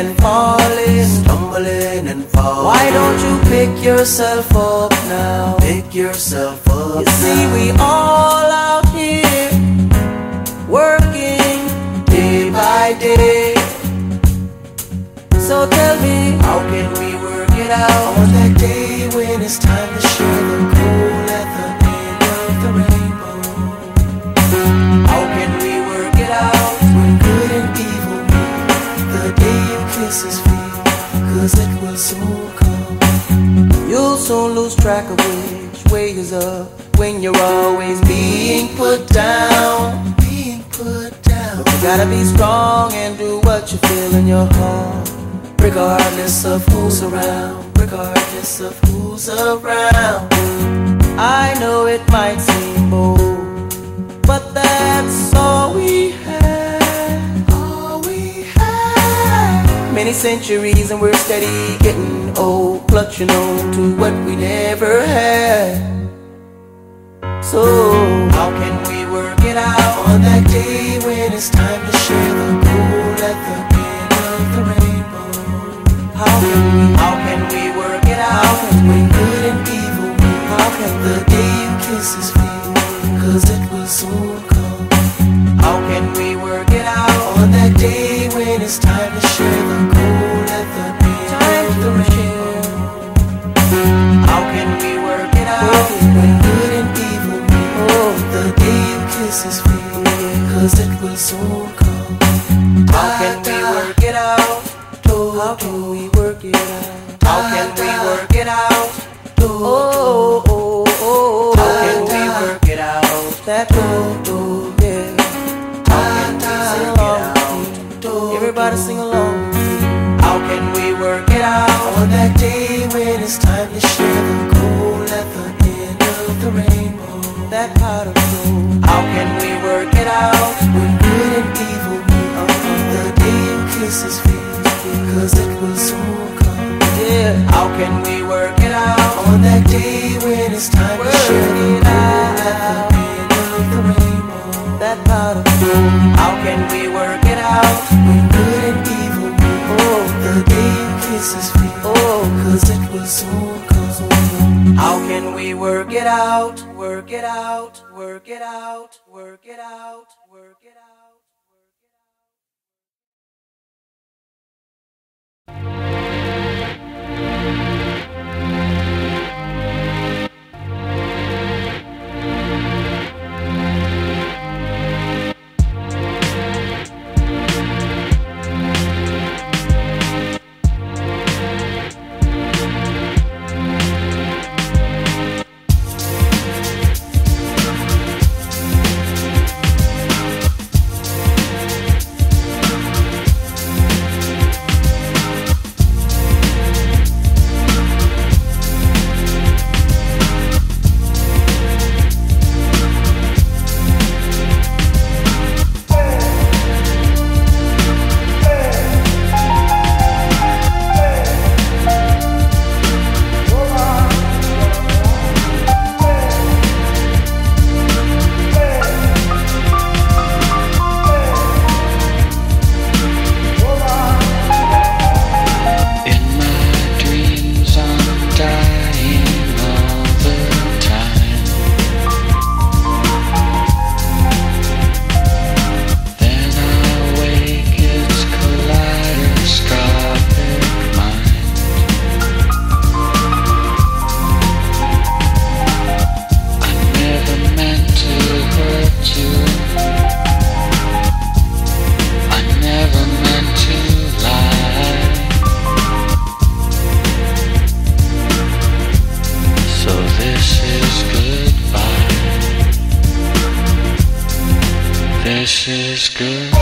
and falling, stumbling and falling. why don't you pick yourself up now? Pick yourself up. You see, we all out here working day by day. So tell me, how can we work it out on that day when it's time to share the goal at the end of the rainbow? How can we work it out when good and evil meet the day you kiss his feet? 'Cause it will soon come. you'll soon lose track of which way is up when you're always being put down. Being put down. But you gotta be strong and do what you feel in your heart, regardless of who's around. Regardless of who's around. I know it might seem bold, but that's all we have. All we have. Many centuries and we're steady getting old, clutching on to what we never had. So how can we work it out on that day when it's time to share the goal at the end of the rainbow? how can we work it out when good and evil meet? How can the day you kiss his feet? 'Cause it will soon come. How can we work it out on that day when it's time to share the goal at the end of the rainbow? How can we work it out when good and evil meet? The day you kiss his feet, 'cause it will soon come. How can we work it out? How can we work it out? How can we work it out? Oh, oh, oh, how can we work it out? That yeah. How can we Sing work it along out? with me. Everybody sing along with me. How can we work it out on that day when it's time to share the goal at the end of the rainbow? That pot of gold. How can we work it out when good and evil meet? The day you kiss his feet, 'cause it will soon come. Yeah. How can we work it out on that day when it's time to share the goal at the end of the rainbow? That pot of gold. How can we work it out when good and evil meet? The day you kiss his feet, 'cause it will soon come. How can we work it out? Work it out, work it out, work it out, work it out. This is good.